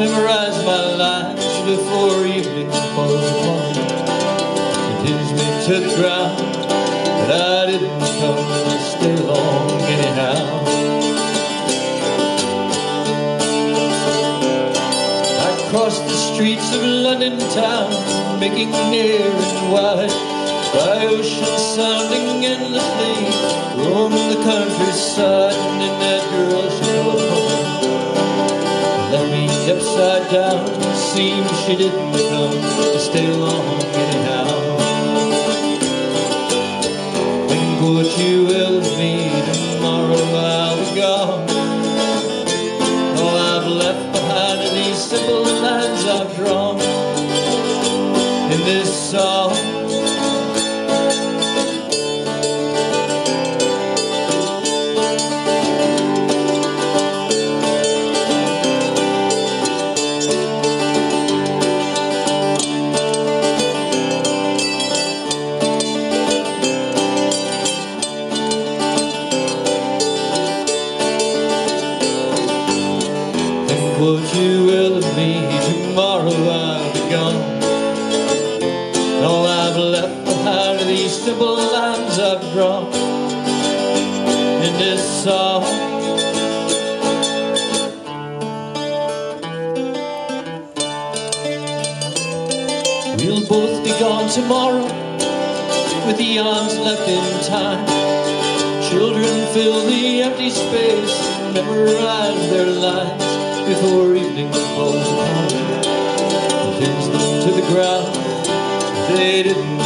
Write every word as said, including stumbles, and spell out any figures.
memorize my lines before evening falls upon me. It pins me to the ground, but I didn't come to stay long anyhow. I crossed the streets of London town, making near and wide, by ocean sounding endlessly, roaming the countryside, and in that girl she telephoned. Let me upside down, seems she didn't come to stay long anyhow. Think what you will of me, tomorrow I'll be gone. All I've left behind are these simple lines I've drawn in this song. What you will of me, tomorrow I'll be gone. All I've left behind are these simple lines I've drawn in this song. We'll both be gone tomorrow, with the arms left in time. Children fill the empty space and memorize their lines before evening falls upon them. Pins them to the ground, they didn't